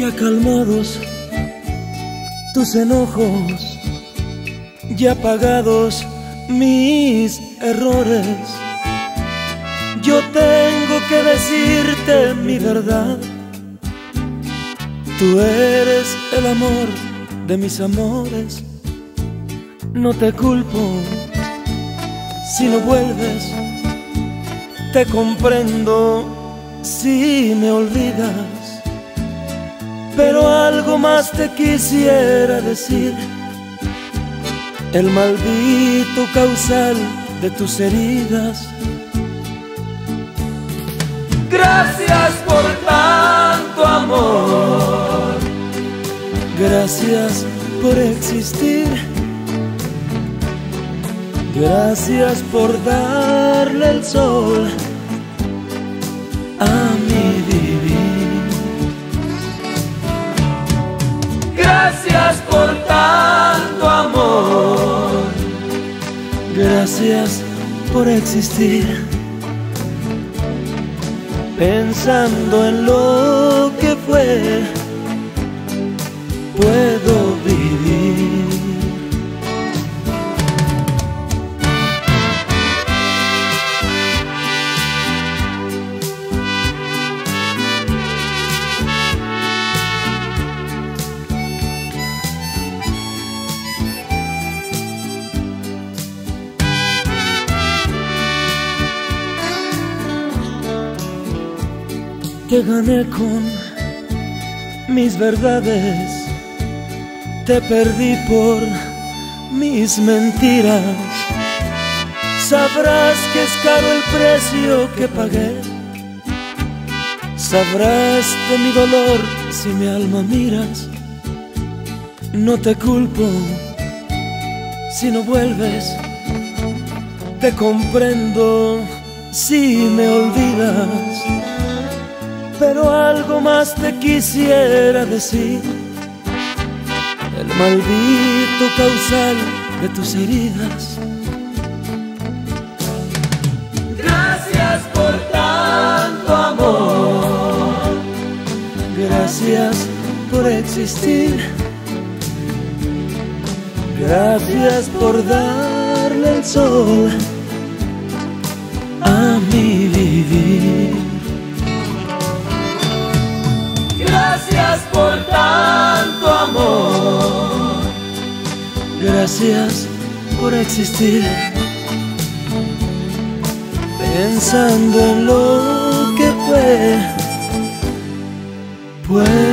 Ya calmados tus enojos, ya pagados mis errores, yo tengo que decirte mi verdad. Tú eres el amor de mis amores. No te culpo si no vuelves, te comprendo si me olvidas, pero algo más te quisiera decir. El maldito causal de tus heridas. Gracias por tanto amor, gracias por existir, gracias por darle el sol a mi vivir. Gracias por tanto amor, gracias por existir. Pensando en lo que fue, puedo vivir. Te gané con mis verdades, te perdí por mis mentiras. Sabrás que es caro el precio que pagué, sabrás de mi dolor si mi alma miras. No te culpo si no vuelves, te comprendo si me olvidas, pero algo más te quisiera decir. El maldito causal de tus heridas. Gracias por tanto amor, gracias por existir, gracias por darle el sol a mi vivir. Gracias por tanto amor, gracias por existir. Pensando en lo que fue,